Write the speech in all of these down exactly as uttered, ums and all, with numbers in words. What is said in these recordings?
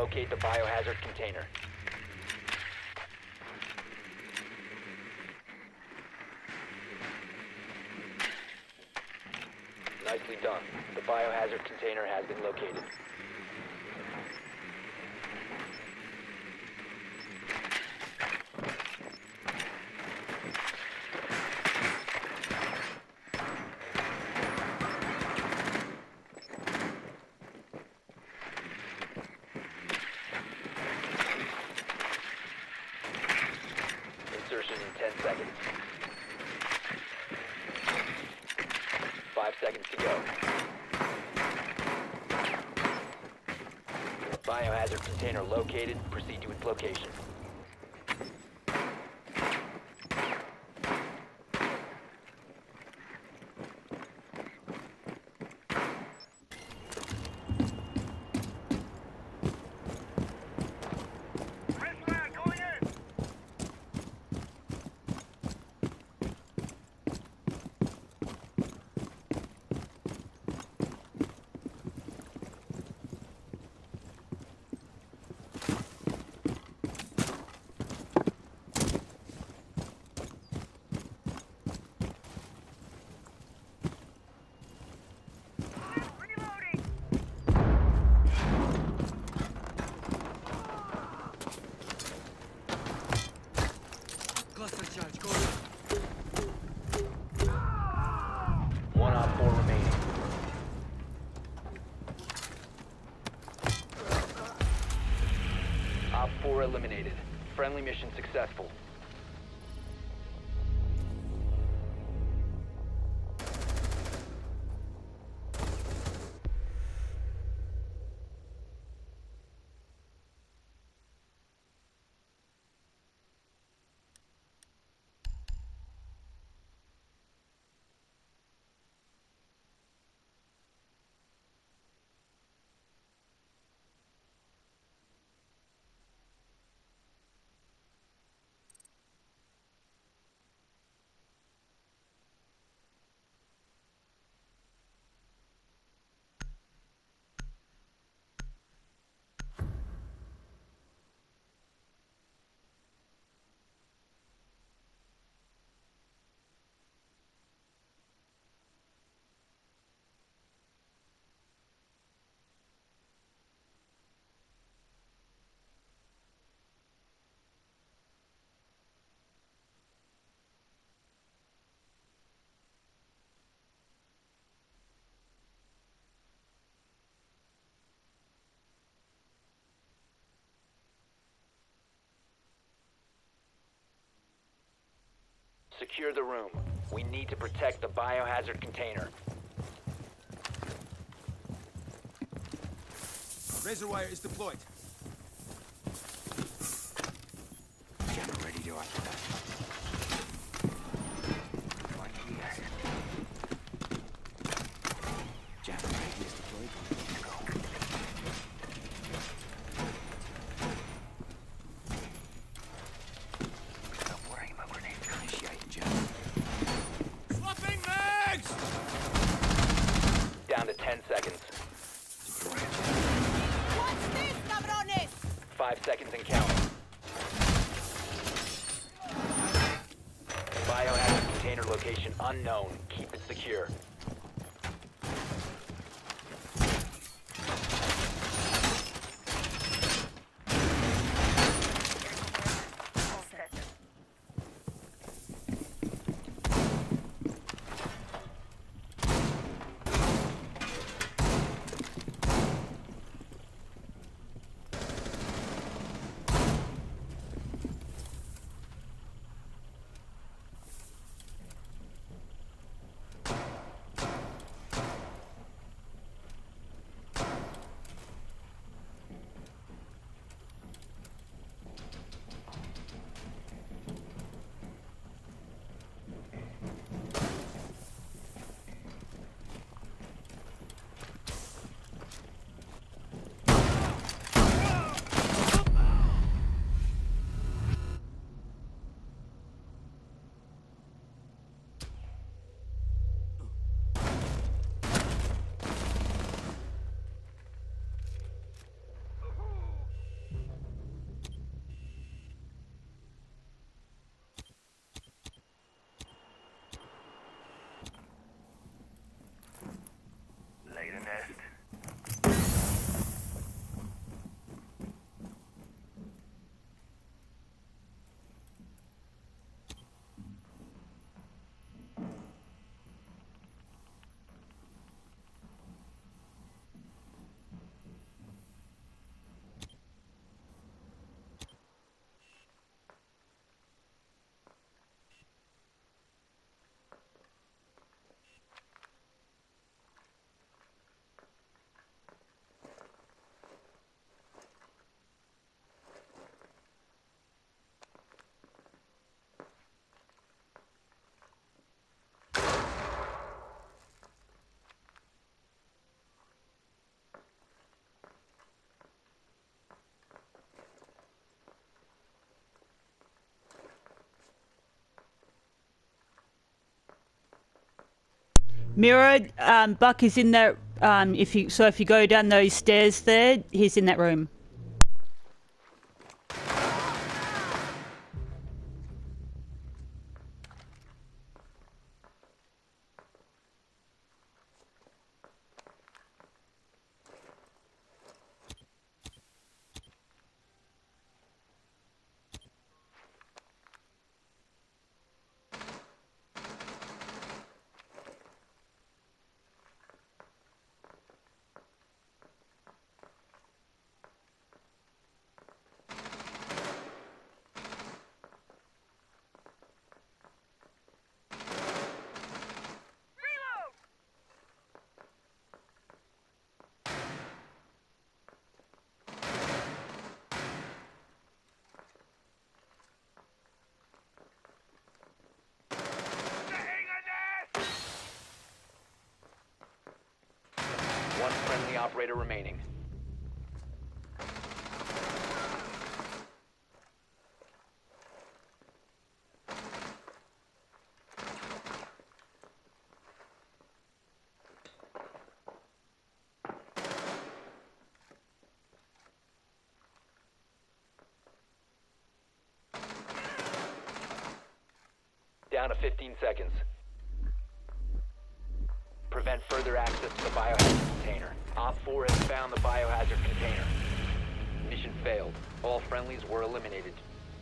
locate the biohazard container. Nicely done. The biohazard container has been located. Insertion in ten seconds. Five seconds to go. Biohazard container located. Proceed to its location. One op four remaining. Op four eliminated. Friendly mission successful. Secure the room. We need to protect the biohazard container. Razor wire is deployed. Jammer ready to occupy. Right here. Jammer ready is deployed. Let's go. Don't worry about grenades. Initiate, Jammer. Swapping mags! Down to ten seconds. Five seconds and counting. Biohazard container location unknown. Keep it secure. Mirror, um, Buck is in that. Um, if you so, if you go down those stairs there, he's in that room. One friendly operator remaining. Down to fifteen seconds. Prevent further access to the biohazard container. Op four has found the biohazard container. Mission failed. All friendlies were eliminated.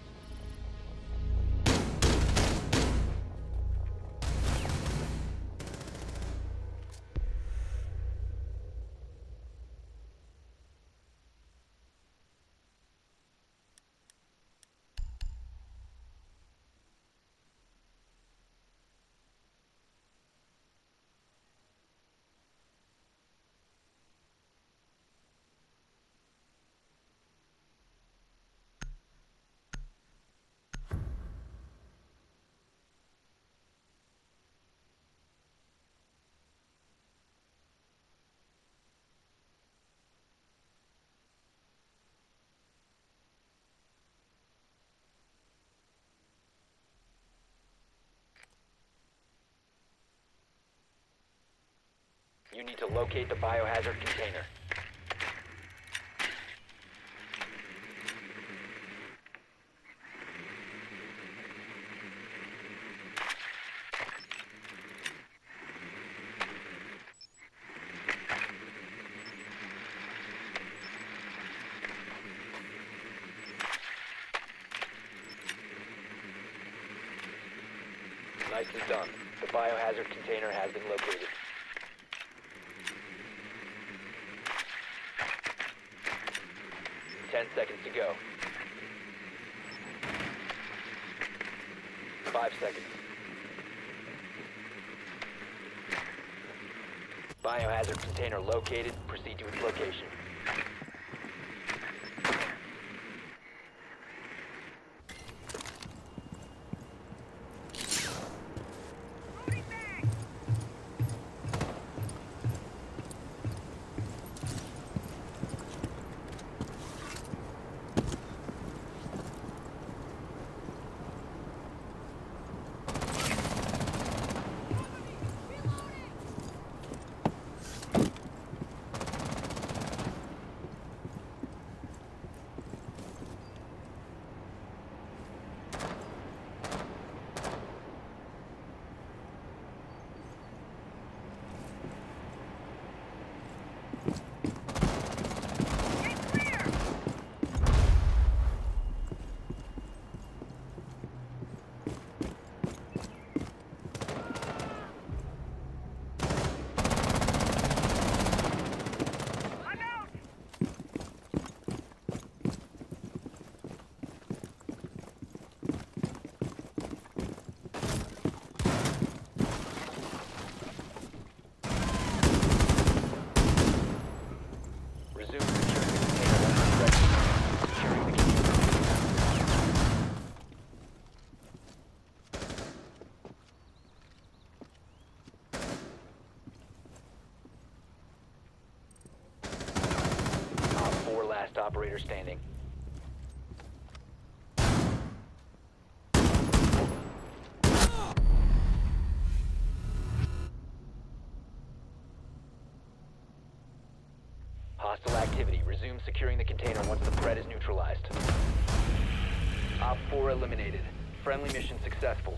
You need to locate the biohazard container. Nicely done. The biohazard container has been located. Ten seconds to go. Five seconds. Biohazard container located. Proceed to its location. Operator standing. securing the container once the threat is neutralized. Op four eliminated. Friendly mission successful.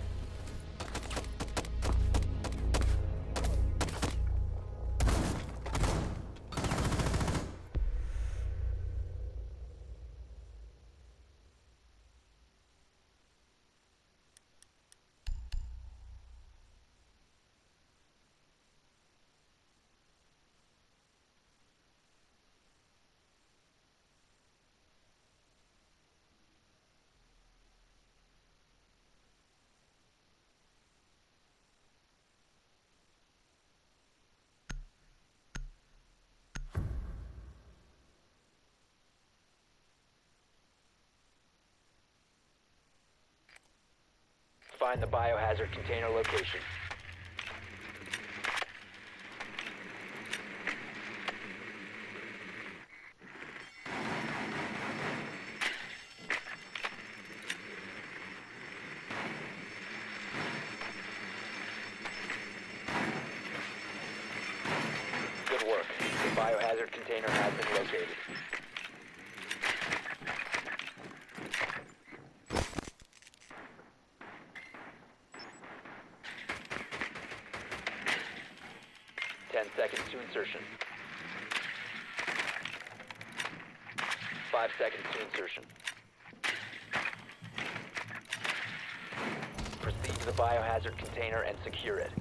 Find the biohazard container location. Good work. The biohazard container has been located. Ten seconds to insertion. Five seconds to insertion. Proceed to the biohazard container and secure it.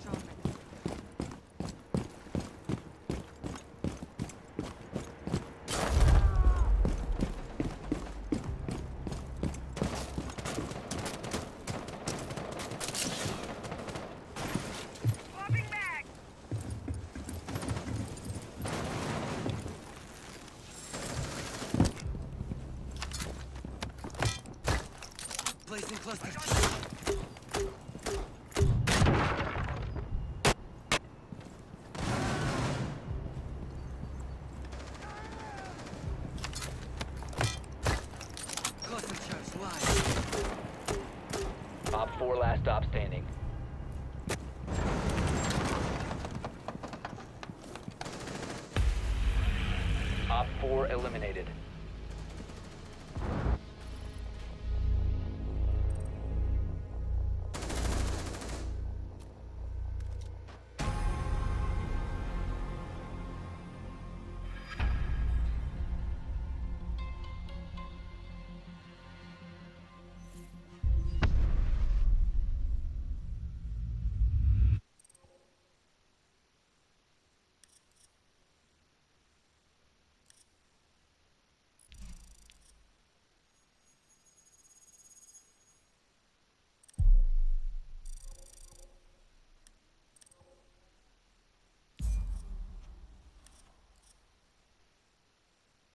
Placing cluster. Cluster charge live. Op four last stop standing. Op four eliminated.